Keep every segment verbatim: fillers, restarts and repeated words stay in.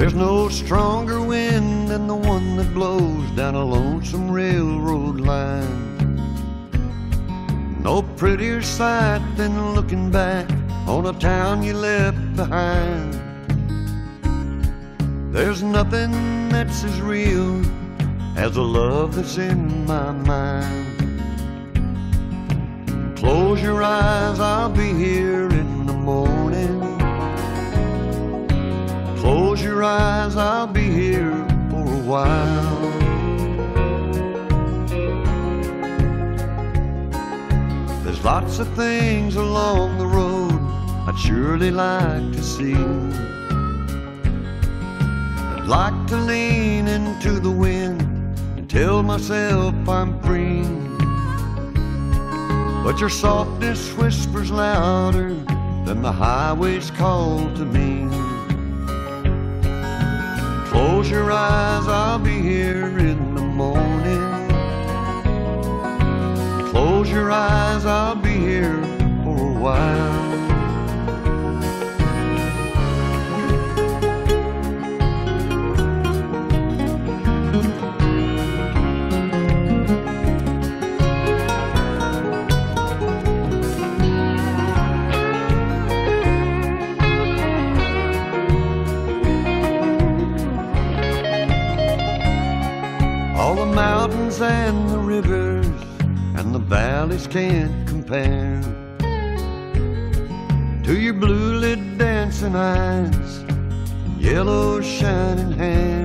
There's no stronger wind than the one that blows down a lonesome railroad line. No prettier sight than looking back on a town you left behind. There's nothing that's as real as the love that's in my mind. Close your eyes, I'll be here in the morning. Close your eyes, I'll be here for a while. There's lots of things along the road I'd surely like to see. I'd like to lean into the wind and tell myself I'm free, but your softness whispers louder than the highway's call to me. Close your eyes, I'll be here in the morning. Close your eyes, I'll be here for a while. All the mountains and the rivers and the valleys can't compare to your blue-lit dancing eyes and yellow shining hair.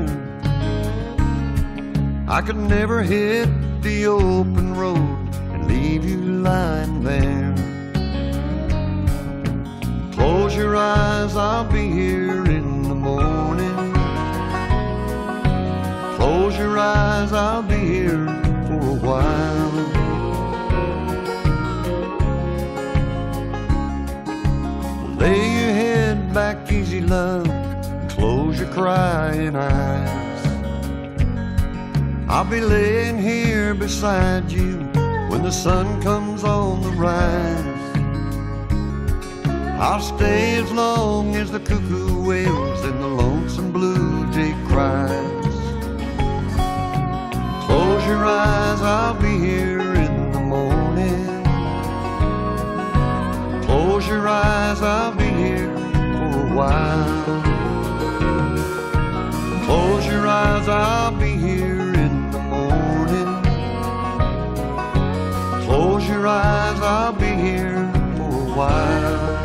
I could never hit the open road and leave you lying there. Close your eyes, I'll be here in the morning. Close your eyes, I'll be here for a while. Lay your head back easy, love, and close your crying eyes. I'll be laying here beside you when the sun comes on the rise. I'll stay as long as the cuckoo wails and the lonesome blue jay cries. Close your eyes, I'll be here in the morning. Close your eyes, I'll be here for a while. Close your eyes, I'll be here in the morning. Close your eyes, I'll be here for a while.